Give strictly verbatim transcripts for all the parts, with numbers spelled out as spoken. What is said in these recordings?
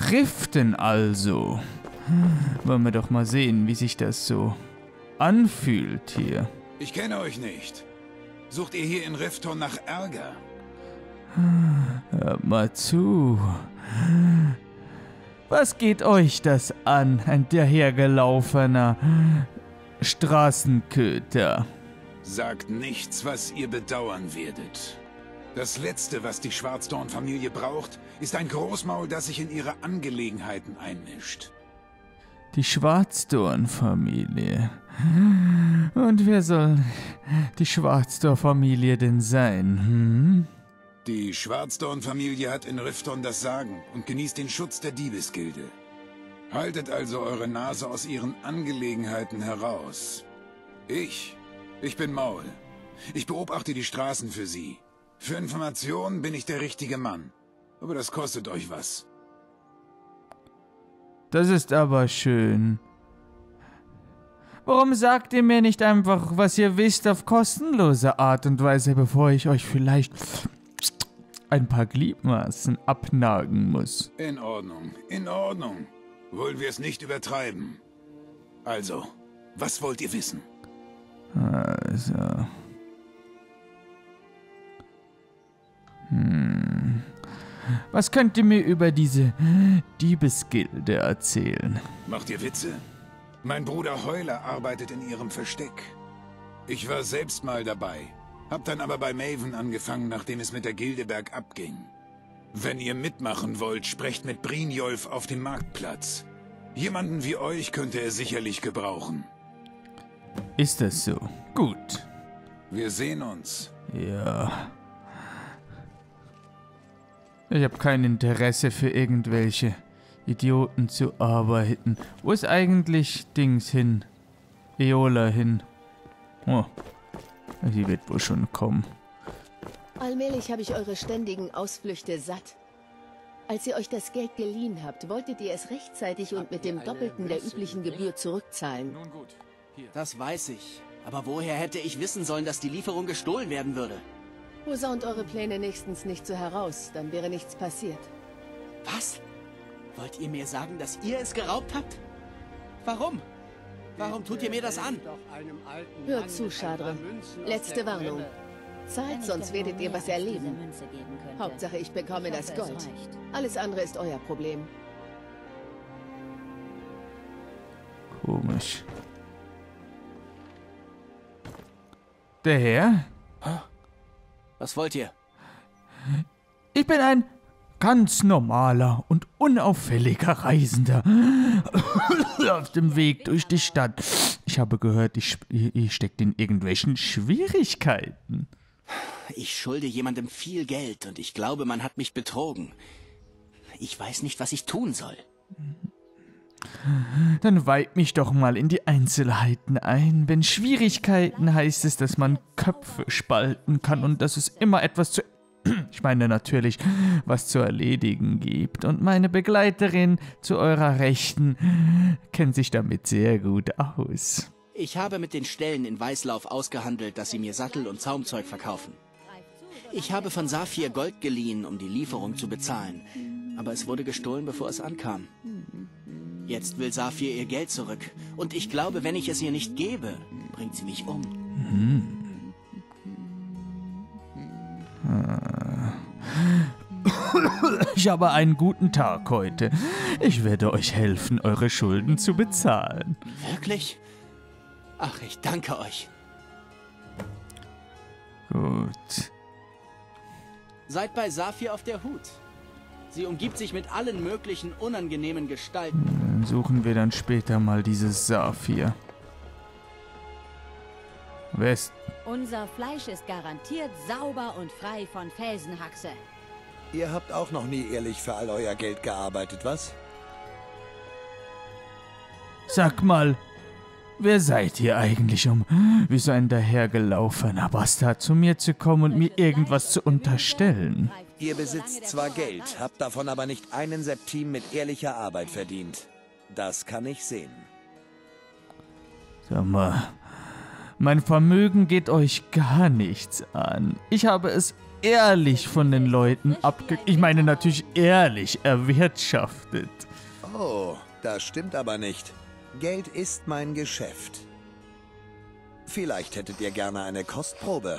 Riften also. Wollen wir doch mal sehen, wie sich das so anfühlt hier. Ich kenne euch nicht. Sucht ihr hier in Rifton nach Ärger? Hört mal zu. Was geht euch das an, ein dahergelaufener Straßenköter? Sagt nichts, was ihr bedauern werdet. Das Letzte, was die Schwarzdorn-Familie braucht, ist ein Großmaul, das sich in ihre Angelegenheiten einmischt. Die Schwarzdorn-Familie. Und wer soll die Schwarzdorn-Familie denn sein? Hm? Die Schwarzdorn-Familie hat in Rifton das Sagen und genießt den Schutz der Diebesgilde. Haltet also eure Nase aus ihren Angelegenheiten heraus. Ich, ich bin Maul. Ich beobachte die Straßen für sie. Für Informationen bin ich der richtige Mann. Aber das kostet euch was. Das ist aber schön. Warum sagt ihr mir nicht einfach, was ihr wisst, auf kostenlose Art und Weise, bevor ich euch vielleicht ein paar Gliedmaßen abnagen muss? In Ordnung, in Ordnung. Wollen wir es nicht übertreiben. Also, was wollt ihr wissen? Also... Hm... Was könnt ihr mir über diese Diebesgilde erzählen? Macht ihr Witze? Mein Bruder Heuler arbeitet in ihrem Versteck. Ich war selbst mal dabei, hab dann aber bei Maven angefangen, nachdem es mit der Gilde bergab ging. Wenn ihr mitmachen wollt, sprecht mit Brynjolf auf dem Marktplatz. Jemanden wie euch könnte er sicherlich gebrauchen. Ist das so? Gut. Wir sehen uns. Ja... Ich habe kein Interesse für irgendwelche Idioten zu arbeiten. Wo ist eigentlich Dings hin? Eola hin? Oh, sie wird wohl schon kommen. Allmählich habe ich eure ständigen Ausflüchte satt. Als ihr euch das Geld geliehen habt, wolltet ihr es rechtzeitig und mit dem Doppelten der üblichen Gebühr zurückzahlen. Das weiß ich. Aber woher hätte ich wissen sollen, dass die Lieferung gestohlen werden würde? Posaunt eure Pläne nächstens nicht so heraus, dann wäre nichts passiert. Was? Wollt ihr mir sagen, dass ihr es geraubt habt? Warum? Warum tut ihr mir das an? Hört zu, Shadre. Letzte Warnung. Zahlt, sonst werdet ihr was erleben. Hauptsache, ich bekomme das Gold. Alles andere ist euer Problem. Komisch. Der Herr? Was wollt ihr? Ich bin ein ganz normaler und unauffälliger Reisender auf dem Weg durch die Stadt. Ich habe gehört, ich, ihr steckt in irgendwelchen Schwierigkeiten. Ich schulde jemandem viel Geld und ich glaube, man hat mich betrogen. Ich weiß nicht, was ich tun soll. Dann weih mich doch mal in die Einzelheiten ein. Wenn Schwierigkeiten heißt es, dass man Köpfe spalten kann und dass es immer etwas zu... Ich meine natürlich, was zu erledigen gibt. Und meine Begleiterin zu eurer Rechten kennt sich damit sehr gut aus. Ich habe mit den Stellen in Weißlauf ausgehandelt, dass sie mir Sattel und Zaumzeug verkaufen. Ich habe von Saphir Gold geliehen, um die Lieferung zu bezahlen. Aber es wurde gestohlen, bevor es ankam. Jetzt will Saphir ihr Geld zurück. Und ich glaube, wenn ich es ihr nicht gebe, bringt sie mich um. Hm. Ich habe einen guten Tag heute. Ich werde euch helfen, eure Schulden zu bezahlen. Wirklich? Ach, ich danke euch. Gut. Seid bei Saphir auf der Hut. Sie umgibt sich mit allen möglichen unangenehmen Gestalten. Dann suchen wir dann später mal dieses Saphir. West. Unser Fleisch ist garantiert sauber und frei von Felsenhaxe. Ihr habt auch noch nie ehrlich für all euer Geld gearbeitet, was? Sag mal, wer seid ihr eigentlich, um wie so ein dahergelaufener Bastard zu mir zu kommen und mir irgendwas zu unterstellen? Ihr besitzt zwar Geld, habt davon aber nicht einen Septim mit ehrlicher Arbeit verdient. Das kann ich sehen. Sag mal, mein Vermögen geht euch gar nichts an. Ich habe es ehrlich von den Leuten abge... Ich meine natürlich ehrlich erwirtschaftet. Oh, das stimmt aber nicht. Geld ist mein Geschäft. Vielleicht hättet ihr gerne eine Kostprobe.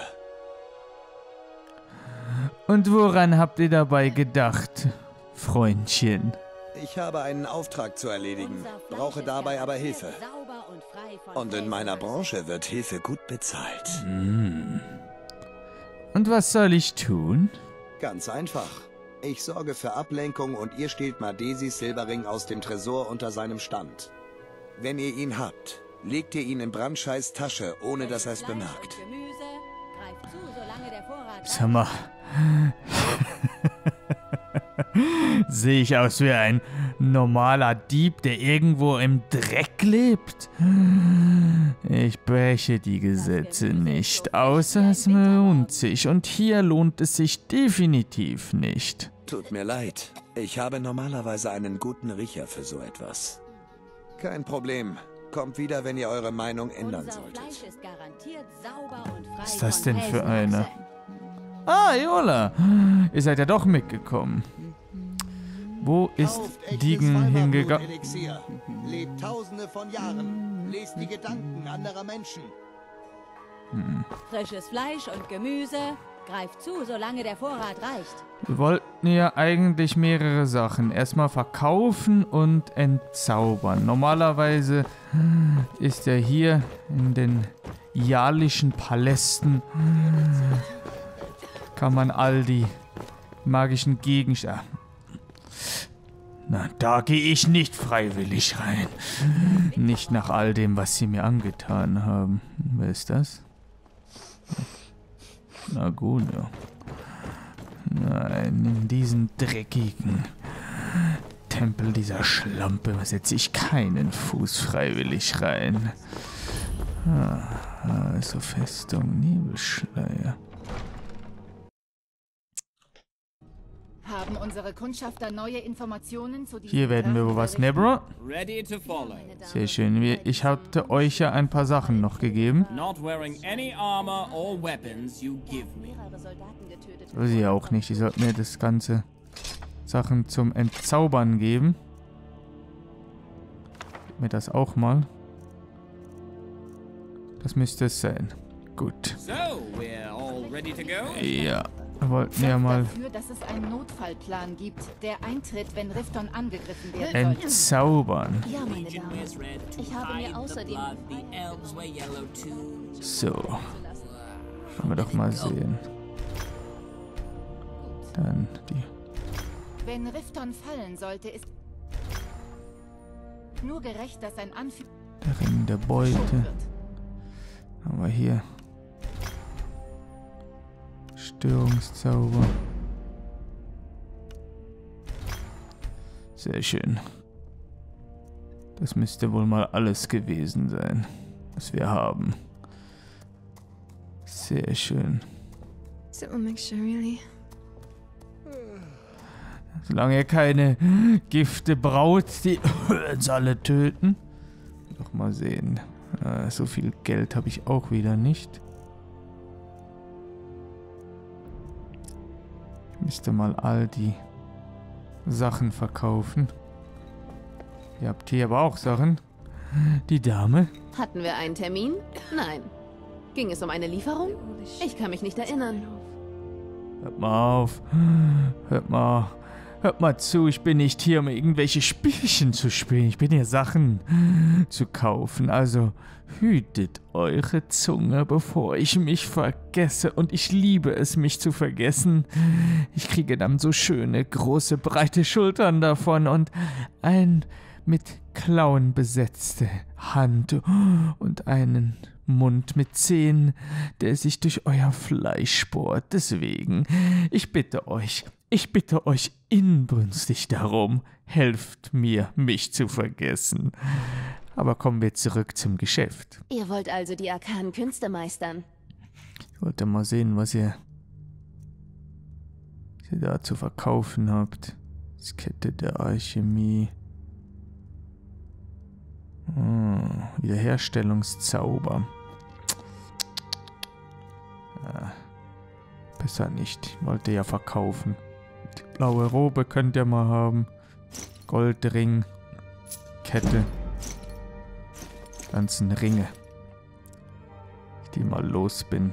Und woran habt ihr dabei gedacht, Freundchen? Ich habe einen Auftrag zu erledigen, brauche dabei aber Hilfe. Und in meiner Branche wird Hilfe gut bezahlt. Mm. Und was soll ich tun? Ganz einfach. Ich sorge für Ablenkung und ihr stehlt Madesis Silberring aus dem Tresor unter seinem Stand. Wenn ihr ihn habt, legt ihr ihn in Brandscheiß Tasche, ohne dass er es bemerkt. Sag mal. Sehe ich aus wie ein normaler Dieb, der irgendwo im Dreck lebt? Ich breche die Gesetze nicht, außer es lohnt sich. Und hier lohnt es sich definitiv nicht. Tut mir leid. Ich habe normalerweise einen guten Riecher für so etwas. Kein Problem. Kommt wieder, wenn ihr eure Meinung ändern solltet. Was ist das denn für eine? Ah, Iola. Ihr seid ja doch mitgekommen. Wo ist Diegen hingegangen? Lebt tausende von Jahren. Lest die Gedanken anderer Menschen. Hm. Frisches Fleisch und Gemüse. Greift zu, solange der Vorrat reicht. Wir wollten ja eigentlich mehrere Sachen. Erstmal verkaufen und entzaubern. Normalerweise ist er hier in den jalischen Palästen. Kann man all die magischen Gegenstände... Na, da gehe ich nicht freiwillig rein. Nicht nach all dem, was sie mir angetan haben. Wer ist das? Na gut, ja. Nein, in diesen dreckigen Tempel dieser Schlampe setze ich keinen Fuß freiwillig rein. Ah, also Festung Nebelschleier. Haben unsere Kundschafter neue Informationen zu Hier werden wir wohl was, Nebra? Sehr schön. Ich hatte euch ja ein paar Sachen noch gegeben. Will sie ja auch nicht. Die sollten mir das ganze Sachen zum Entzaubern geben. Gib mir das auch mal. Das müsste es sein. Gut. Ja. Wir wollten ja mal dafür, dass es einen Notfallplan gibt, der eintritt, wenn Rifton angegriffen werden sollte. entzaubern. Ja, meine Damen. Ich habe mir außerdem... So. Wollen wir doch mal sehen. Dann die... Wenn Rifton fallen sollte, ist nur gerecht, dass ein Anführer Der Ring der Beute. Haben wir hier... Störungszauber. Sehr schön. Das müsste wohl mal alles gewesen sein, was wir haben. Sehr schön. Solange er keine Gifte braut, die uns alle töten. Doch mal sehen. Äh, so viel Geld habe ich auch wieder nicht. Ich müsste mal all die Sachen verkaufen. Ihr habt hier aber auch Sachen. Die Dame? Hatten wir einen Termin? Nein. Ging es um eine Lieferung? Ich kann mich nicht erinnern. Hört mal auf. Hört mal. Hört mal zu, ich bin nicht hier, um irgendwelche Spielchen zu spielen. Ich bin hier, Sachen zu kaufen. Also hütet eure Zunge, bevor ich mich vergesse. Und ich liebe es, mich zu vergessen. Ich kriege dann so schöne, große, breite Schultern davon und ein mit Klauen besetzte Hand und einen Mund mit Zähnen, der sich durch euer Fleisch bohrt. Deswegen, ich bitte euch, ich bitte euch inbrünstig darum, helft mir, mich zu vergessen. Aber kommen wir zurück zum Geschäft. Ihr wollt also die arkanen Künste meistern? Ich wollte mal sehen, was ihr, was ihr da zu verkaufen habt. Das Kette der Alchemie. Oh, Wiederherstellungszauber. Ja. Besser nicht. Ich wollte ja verkaufen. Die blaue Robe könnt ihr mal haben. Goldring. Kette. Ganzen Ringe. Die mal los bin.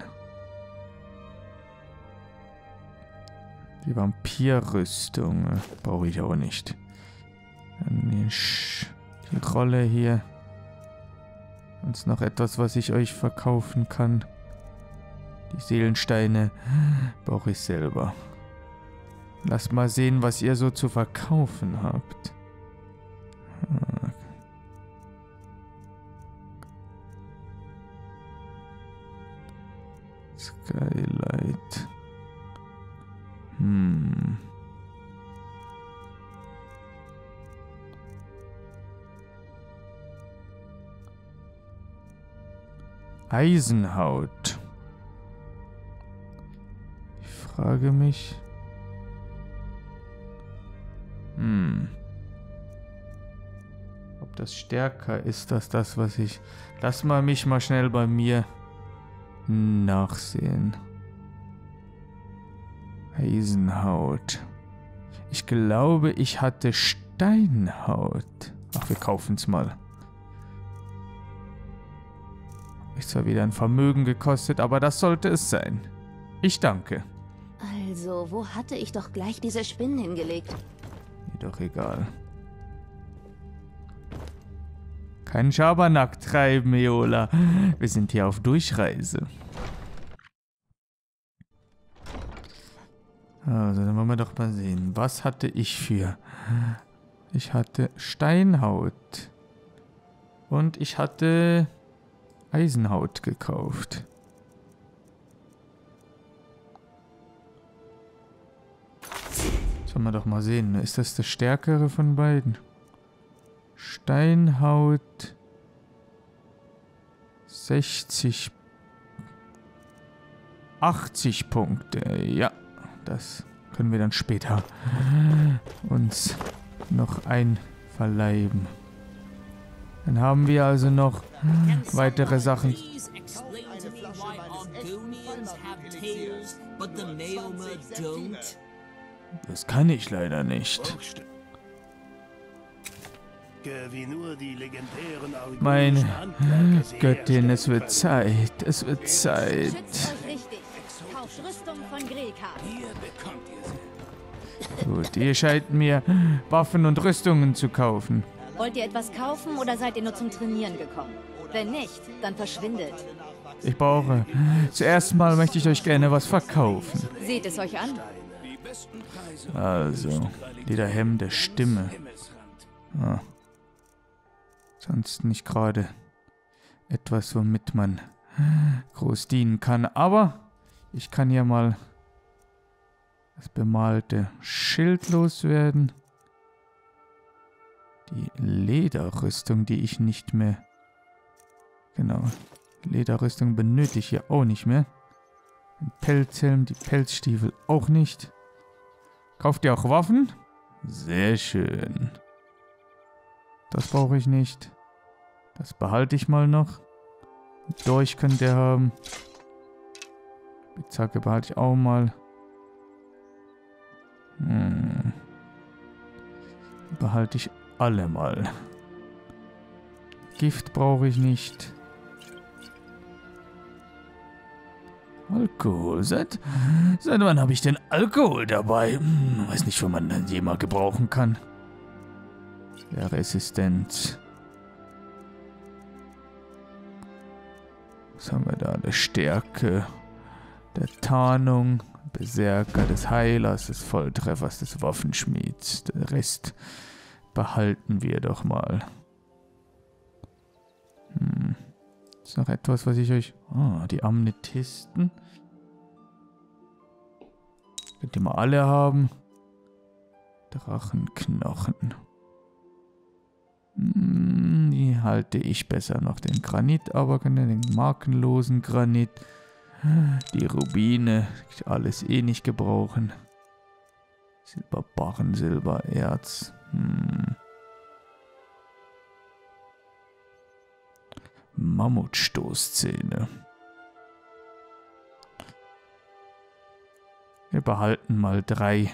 Die Vampirrüstung äh, brauche ich auch nicht. Dann die, Sch die Rolle hier. Sonst noch etwas, was ich euch verkaufen kann. Die Seelensteine brauche ich selber. Lasst mal sehen, was ihr so zu verkaufen habt. Skylight. Hm. Eisenhaut. Ich frage mich. Hm. Ob das stärker ist als das, was ich... Lass mal mich mal schnell bei mir nachsehen. Eisenhaut. Ich glaube, ich hatte Steinhaut. Ach, wir kaufen es mal. Ist zwar wieder ein Vermögen gekostet, aber das sollte es sein. Ich danke. Also, wo hatte ich doch gleich diese Spinnen hingelegt? Mir doch egal. Kein Schabernack treiben, Eola. Wir sind hier auf Durchreise. Also, dann wollen wir doch mal sehen. Was hatte ich für... Ich hatte Steinhaut. Und ich hatte Eisenhaut gekauft. Sollen wir doch mal sehen. Ist das das Stärkere von beiden? Steinhaut. sechzig. achtzig Punkte. Ja, das können wir dann später uns noch einverleiben. Dann haben wir also noch weitere Sachen. Das kann ich leider nicht. Meine Göttin, es wird Zeit. Es wird Zeit. Gut, ihr scheint mir Waffen und Rüstungen zu kaufen. Wollt ihr etwas kaufen oder seid ihr nur zum Trainieren gekommen? Wenn nicht, dann verschwindet. Ich brauche... Zuerst mal möchte ich euch gerne was verkaufen. Seht es euch an. Also, Lederhemd der Stimme. Ah. Sonst nicht gerade etwas, womit man groß dienen kann. Aber ich kann ja mal das bemalte Schild loswerden. Die Lederrüstung, die ich nicht mehr... Genau. Lederrüstung benötige ich hier auch nicht mehr. Den Pelzhelm, die Pelzstiefel auch nicht. Kauft ihr auch Waffen? Sehr schön. Das brauche ich nicht. Das behalte ich mal noch. Dolch könnt ihr haben. Spitzhacke behalte ich auch mal. Hm. Behalte ich alle mal. Gift brauche ich nicht. Alkohol. Seit, seit wann habe ich denn Alkohol dabei? Hm, weiß nicht, wo man den jemals gebrauchen kann. Der Resistenz. Was haben wir da? Der Stärke, der Tarnung, Berserker, des Heilers, des Volltreffers, des Waffenschmieds. Der Rest behalten wir doch mal. Hm. Ist noch etwas, was ich euch... Ah, die Amethysten. Könnt ihr mal alle haben. Drachenknochen. Hm, die halte ich besser noch. Den Granit, aber könnt ihr den markenlosen Granit. Die Rubine. Alles eh nicht gebrauchen. Silberbarren, Silbererz. Hm. Mammutstoßzähne. behalten mal drei.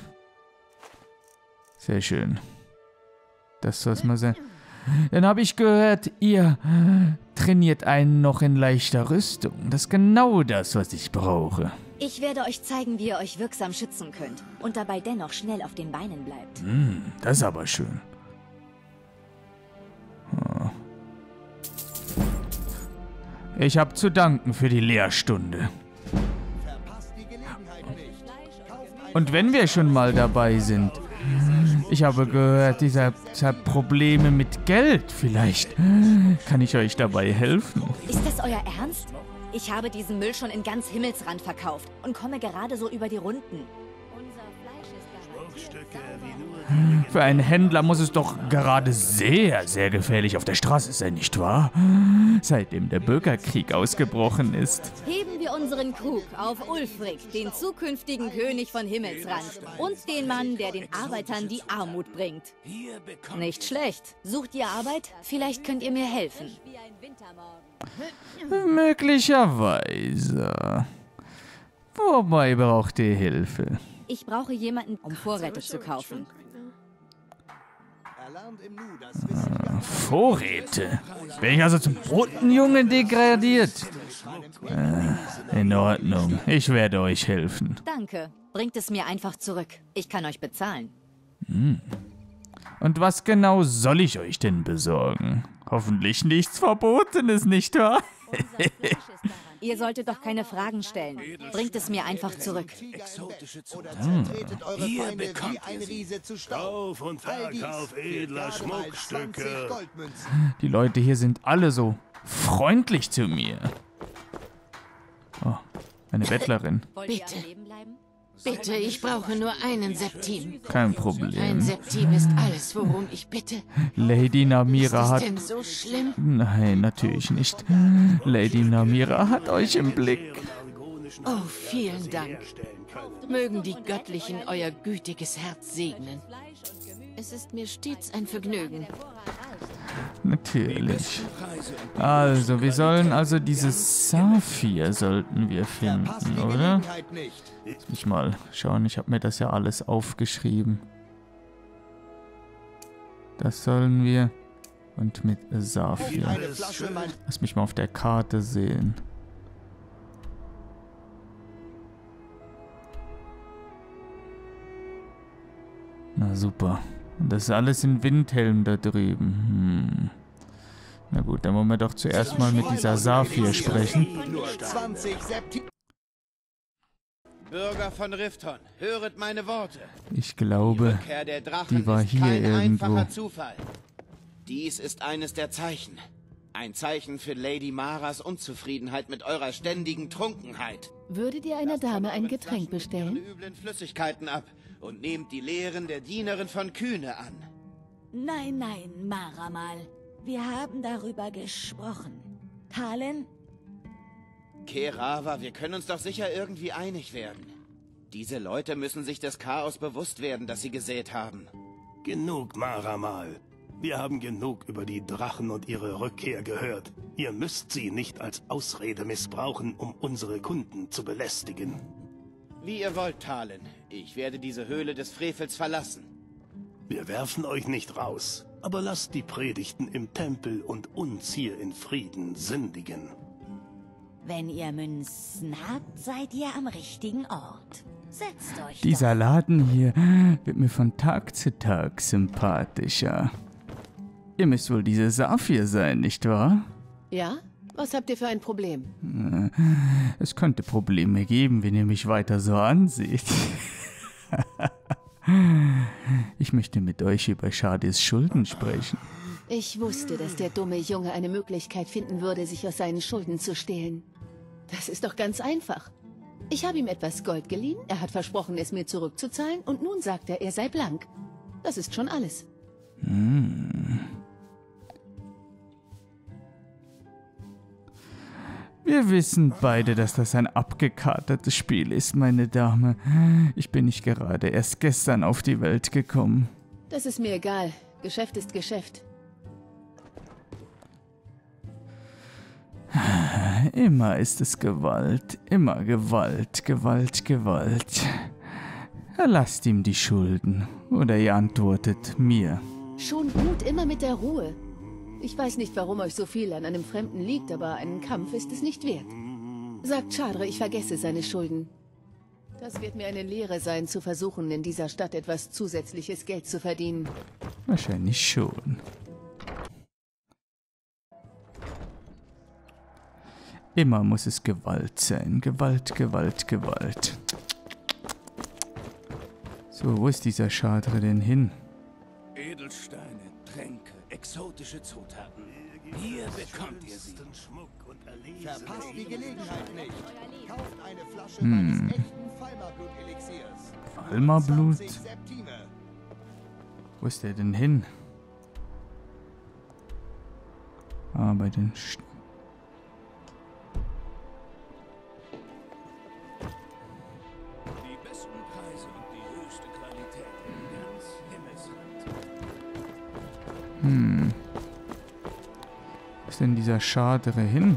Sehr schön. Das soll's mal sein. Dann habe ich gehört, ihr trainiert einen noch in leichter Rüstung. Das ist genau das, was ich brauche. Ich werde euch zeigen, wie ihr euch wirksam schützen könnt und dabei dennoch schnell auf den Beinen bleibt. Hm, das ist aber schön. Ich habe zu danken für die Lehrstunde. Und wenn wir schon mal dabei sind, ich habe gehört, dieser hat Probleme mit Geld. Vielleicht kann ich euch dabei helfen. Ist das euer Ernst? Ich habe diesen Müll schon in ganz Himmelsrand verkauft und komme gerade so über die Runden. Für einen Händler muss es doch gerade sehr, sehr gefährlich auf der Straße sein, nicht wahr? Seitdem der Bürgerkrieg ausgebrochen ist. Heben wir unseren Krug auf Ulfric, den zukünftigen König von Himmelsrand und den Mann, der den Arbeitern die Armut bringt. Nicht schlecht. Sucht ihr Arbeit? Vielleicht könnt ihr mir helfen. Möglicherweise. Wobei braucht ihr Hilfe? Ich brauche jemanden, um Vorräte zu kaufen. Ah, Vorräte? Bin ich also zum Botenjungen degradiert? Äh, in Ordnung. Ich werde euch helfen. Danke. Bringt es mir einfach zurück. Ich kann euch bezahlen. Hm. Und was genau soll ich euch denn besorgen? Hoffentlich nichts Verbotenes, nicht wahr? Ihr solltet doch keine Fragen stellen. Bringt es mir einfach zurück. Hm. Hier bekommt ein Riese zu Kauf und Verkauf edler Schmuckstücke. Die Leute hier sind alle so freundlich zu mir. Oh, eine Bettlerin. Bitte. Bitte, ich brauche nur einen Septim. Kein Problem. Ein Septim ist alles, worum ich bitte. Lady Namira hat... Ist es denn so schlimm? Nein, natürlich nicht. Lady Namira hat euch im Blick. Oh, vielen Dank. Mögen die Göttlichen euer gütiges Herz segnen. Es ist mir stets ein Vergnügen. Natürlich. Also, wir sollen also dieses Saphir sollten wir finden, oder? Lass mich mal schauen, ich habe mir das ja alles aufgeschrieben. Das sollen wir. Und mit Saphir. Lass mich mal auf der Karte sehen. Na super. Und das ist alles in Windhelm da drüben. Hm. Na gut, dann wollen wir doch zuerst mal mit dieser Saphir sprechen. Bürger von Rifton, höret meine Worte. Ich glaube, Die Rückkehr der Drachen die war ist hier kein irgendwo. einfacher Zufall. Dies ist eines der Zeichen. Ein Zeichen für Lady Maras Unzufriedenheit mit eurer ständigen Trunkenheit. Würdet ihr einer Dame ein Getränk bestellen? Eure üblen Flüssigkeiten ab und nehmt die Lehren der Dienerin von Kühne an. Nein, nein, Maramal. Wir haben darüber gesprochen. Talen? Kerava, wir können uns doch sicher irgendwie einig werden. Diese Leute müssen sich des Chaos bewusst werden, das sie gesät haben. Genug, Maramal. Wir haben genug über die Drachen und ihre Rückkehr gehört. Ihr müsst sie nicht als Ausrede missbrauchen, um unsere Kunden zu belästigen. Wie ihr wollt, Talen. Ich werde diese Höhle des Frevels verlassen. Wir werfen euch nicht raus, aber lasst die Predigten im Tempel und uns hier in Frieden sündigen. Wenn ihr Münzen habt, seid ihr am richtigen Ort. Setzt euch Dieser Laden hier wird mir von Tag zu Tag sympathischer. Ihr müsst wohl diese Saphir sein, nicht wahr? Ja? Was habt ihr für ein Problem? Es könnte Probleme geben, wenn ihr mich weiter so anseht. Ich möchte mit euch über Shadis Schulden sprechen. Ich wusste, dass der dumme Junge eine Möglichkeit finden würde, sich aus seinen Schulden zu stehlen. Das ist doch ganz einfach. Ich habe ihm etwas Gold geliehen, er hat versprochen, es mir zurückzuzahlen und nun sagt er, er sei blank. Das ist schon alles. Hm. Wir wissen beide, dass das ein abgekatertes Spiel ist, meine Dame. Ich bin nicht gerade erst gestern auf die Welt gekommen. Das ist mir egal. Geschäft ist Geschäft. Immer ist es Gewalt, immer Gewalt, Gewalt, Gewalt. Erlasst ihm die Schulden. Oder ihr antwortet mir. Schon gut, immer mit der Ruhe. Ich weiß nicht, warum euch so viel an einem Fremden liegt, aber einen Kampf ist es nicht wert. Sagt Chadre, ich vergesse seine Schulden. Das wird mir eine Lehre sein, zu versuchen, in dieser Stadt etwas zusätzliches Geld zu verdienen. Wahrscheinlich schon. Immer muss es Gewalt sein. Gewalt, Gewalt, Gewalt. So, wo ist dieser Chadre denn hin? Edelsteine, Tränke, exotische Zutaten. Hier bekommt ihr sie. Verpasst die Gelegenheit nicht. Kauft eine Flasche Hm. meines echten Falmerblut-Elixiers. Falmerblut? zwanzig Septime. Wo ist der denn hin? Ah, bei den... St Die besten Preise und die höchste Qualität in ganz Himmelsland. Hm. Wo ist denn dieser Chadre hin?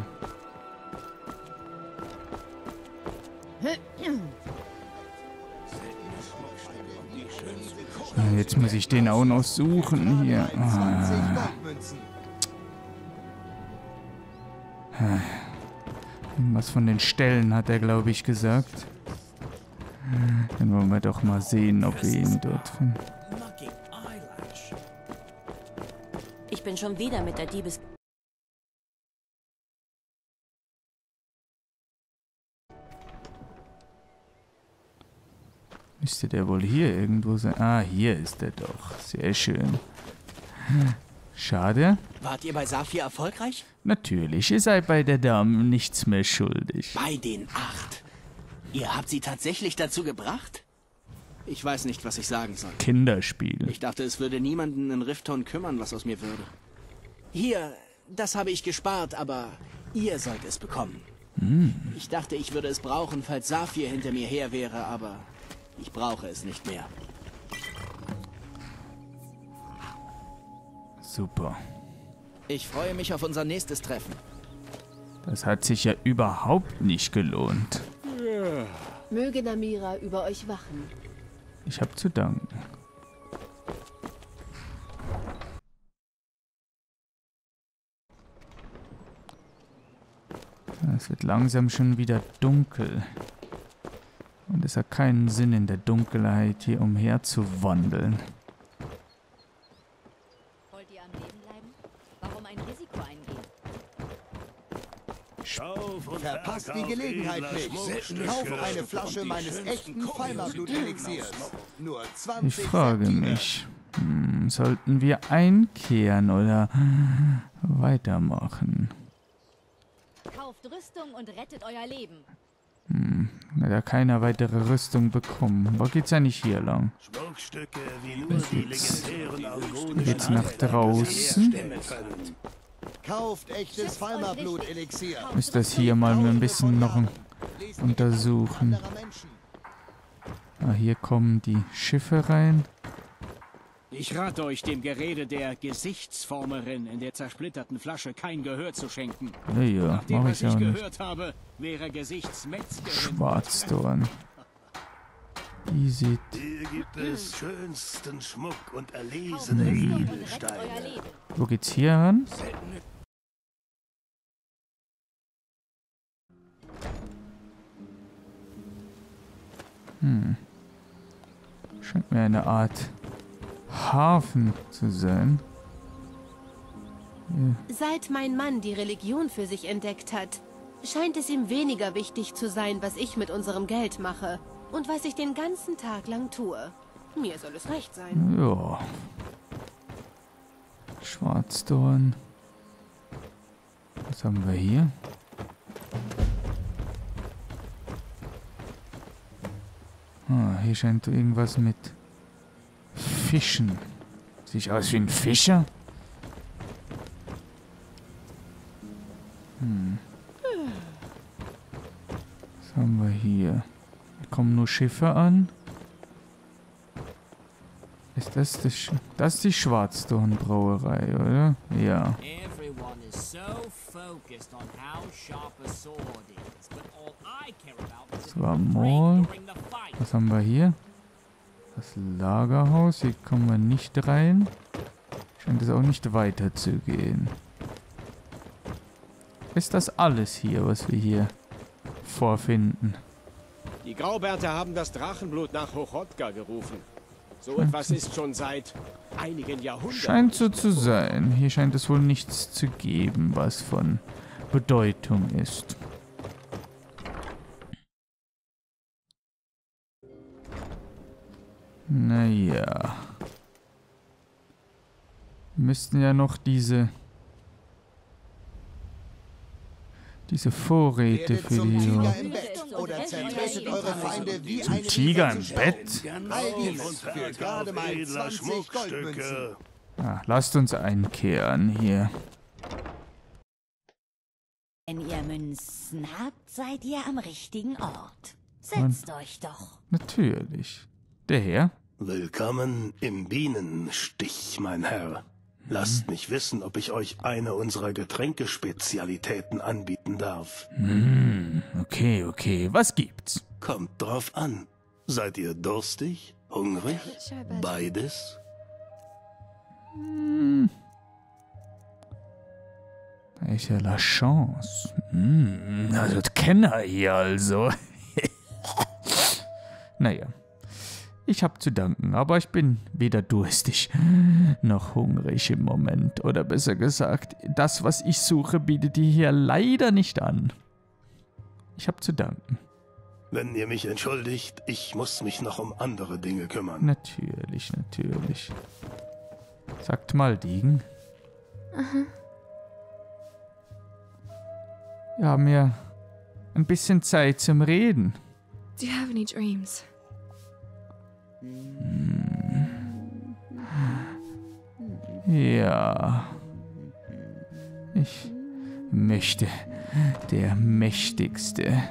Ah, jetzt muss ich den auch noch suchen hier. Ah. Ah. Irgendwas von den Stellen hat er, glaube ich, gesagt. Dann wollen wir doch mal sehen, ob wir ihn dort finden. Ich bin schon wieder mit der Diebes... Müsste der wohl hier irgendwo sein? Ah, hier ist er doch. Sehr schön. Schade. Wart ihr bei Saphir erfolgreich? Natürlich, ihr seid bei der Dame nichts mehr schuldig. Bei den acht. Ihr habt sie tatsächlich dazu gebracht? Ich weiß nicht, was ich sagen soll. Kinderspiel. Ich dachte, es würde niemanden in Rifton kümmern, was aus mir würde. Hier, das habe ich gespart, aber ihr sollt es bekommen. Hm. Ich dachte, ich würde es brauchen, falls Saphir hinter mir her wäre, aber ich brauche es nicht mehr. Super. Ich freue mich auf unser nächstes Treffen. Das hat sich ja überhaupt nicht gelohnt. Möge Namira über euch wachen. Ich habe zu danken. Es wird langsam schon wieder dunkel. Und es hat keinen Sinn, in der Dunkelheit hier umher zu wandeln. Wollt ihr am Leben bleiben? Warum ein Risiko eingehen? Verpasst die Gelegenheit nicht. Kauft eine Flasche meines echten Falmerblut-Elixiers. Nur Ich zwanzig frage Septime. mich, hm, sollten wir einkehren oder weitermachen? Kauft Rüstung und rettet euer Leben. Hm, hat ja keiner weitere Rüstung bekommen. Wo geht's ja nicht hier lang? Schmuckstücke wie nur die legendären Argonischen Geht's nach draußen? Kauft echtes Falmerblut-Elixier. Ist das hier mal ein bisschen noch untersuchen? Ah, hier kommen die Schiffe rein. Ich rate euch, dem Gerede der Gesichtsformerin in der zersplitterten Flasche kein Gehör zu schenken. Ja, ja, Nachdem, mach was ich ich auch nicht. gehört habe, wäre Gesichtsmetzgerin. Schwarzdorn. Die sieht... Hier gibt es schönsten Schmuck und erlesene Edelsteine. Wo geht's hier ran? Hm. Scheint mir eine Art Hafen zu sein. Ja. Seit mein Mann die Religion für sich entdeckt hat, scheint es ihm weniger wichtig zu sein, was ich mit unserem Geld mache und was ich den ganzen Tag lang tue. Mir soll es recht sein. Ja. Schwarzdorn. Was haben wir hier? Ah, hier scheint irgendwas mit Fischen. Sieht aus wie ein Fischer? Hm. Was haben wir hier? Hier kommen nur Schiffe an. Ist das die, Sch das ist die Schwarzdorn-Brauerei, oder? Ja. Das war Mall. Was haben wir hier? Das Lagerhaus, hier kommen wir nicht rein. Scheint es auch nicht weiter zu gehen. Ist das alles hier, was wir hier vorfinden? Die Graubärte haben das Drachenblut nach Hochodka gerufen. So etwas ist schon seit einigen Jahrhunderten. Scheint so zu sein. Hier scheint es wohl nichts zu geben, was von Bedeutung ist. Naja. Wir müssten ja noch diese... Diese Vorräte für die... Zum Tiger im Bett? Ah, lasst uns einkehren hier. Wenn ihr Münzen habt, seid ihr am richtigen Ort. Setzt Und euch doch. Natürlich. Der Herr? Willkommen im Bienenstich, mein Herr. Lasst mich wissen, ob ich euch eine unserer Getränkespezialitäten anbieten darf. Hm, okay, okay. Was gibt's? Kommt drauf an. Seid ihr durstig? Hungrig? Beides? Hm. Welche la Chance. Hm, also Kenner hier also. Naja. Ich hab zu danken, aber ich bin weder durstig noch hungrig im Moment. Oder besser gesagt, das, was ich suche, bietet ihr hier leider nicht an. Ich hab zu danken. Wenn ihr mich entschuldigt, ich muss mich noch um andere Dinge kümmern. Natürlich, natürlich. Sagt mal, Degen. Aha. Wir haben ja ein bisschen Zeit zum Reden. Do you have any dreams? Ja. Ich möchte der mächtigste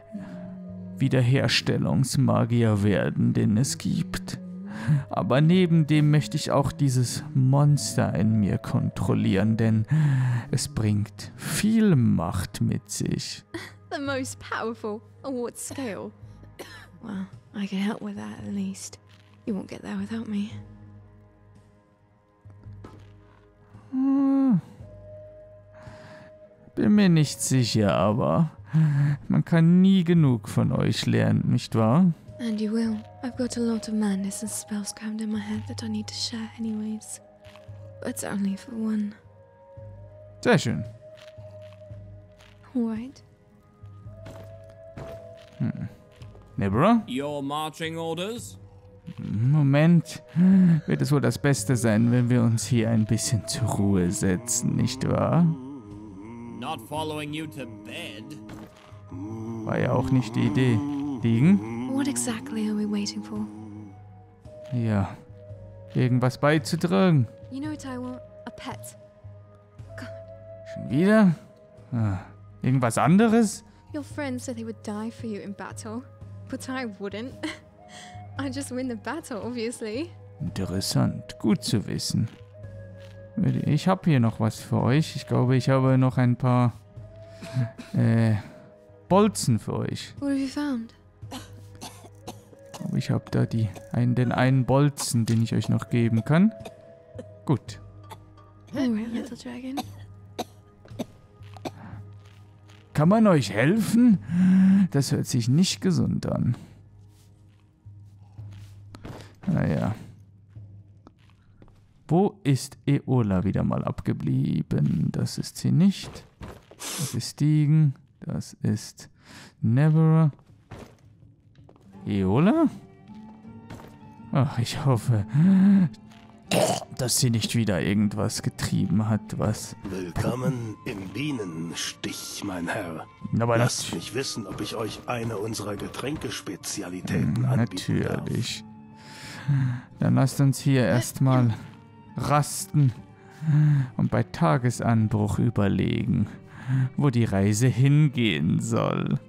Wiederherstellungsmagier werden, den es gibt. Aber neben dem möchte ich auch dieses Monster in mir kontrollieren, denn es bringt viel Macht mit sich. The most powerful? On what scale? Well, I can help with that at least. You won't get there without me. Hm. Bin mir nicht sicher, aber man kann nie genug von euch lernen, nicht wahr? And you will. I've got a lot of madness and spells crammed in my head that I need to share anyways. But only for one. Sehr schön. Alright. Hm. Nebra? Your marching orders? Moment, wird es wohl das Beste sein, wenn wir uns hier ein bisschen zur Ruhe setzen, nicht wahr? Not following you to bed. War ja auch nicht die Idee. Liegen? What exactly are we waiting for? Ja, irgendwas beizutragen. You know what I want? A pet. Schon wieder? Ah, irgendwas anderes? Your friends said they would die for you in battle, but I wouldn't. I just win the battle, obviously. Interessant, gut zu wissen. Ich habe hier noch was für euch. Ich glaube, ich habe noch ein paar äh, Bolzen für euch. What have you found? Ich habe da die, einen, den einen Bolzen, den ich euch noch geben kann. Gut. Alright, little dragon. Kann man euch helfen? Das hört sich nicht gesund an. Naja. Wo ist Eola wieder mal abgeblieben? Das ist sie nicht. Das ist Degen. Das ist Never. Eola? Ach, ich hoffe, dass sie nicht wieder irgendwas getrieben hat, was... Willkommen im Bienenstich, mein Herr. Aber Lasst mich wissen, ob ich euch eine unserer Getränkespezialitäten hm, anbieten darf. Natürlich. Dann lasst uns hier erstmal rasten und bei Tagesanbruch überlegen, wo die Reise hingehen soll.